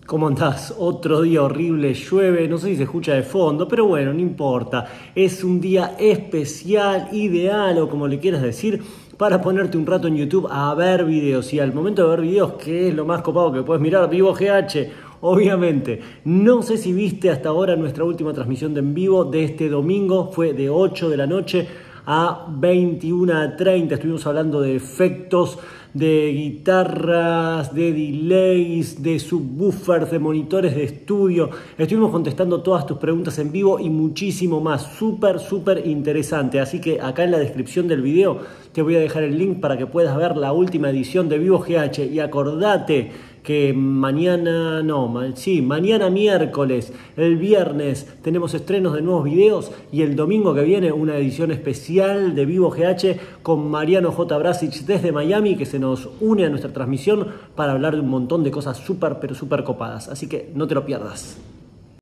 ¿Cómo andás? Otro día horrible, llueve, no sé si se escucha de fondo, pero bueno, no importa. Es un día especial, ideal o como le quieras decir, para ponerte un rato en YouTube a ver videos. Y al momento de ver videos, ¿qué es lo más copado que puedes mirar? Vivo GH, obviamente. No sé si viste hasta ahora nuestra última transmisión de en vivo de este domingo, fue de 8 de la noche a 21:30. Estuvimos hablando de efectos, de guitarras, de delays, de subwoofers, de monitores de estudio. Estuvimos contestando todas tus preguntas en vivo y muchísimo más. Súper interesante. Así que acá en la descripción del video te voy a dejar el link para que puedas ver la última edición de Vivo GH. Y acordate que mañana miércoles, el viernes tenemos estrenos de nuevos videos y el domingo que viene una edición especial de Vivo GH con Mariano J. Brasic desde Miami, que se nos une a nuestra transmisión para hablar de un montón de cosas súper copadas. Así que no te lo pierdas.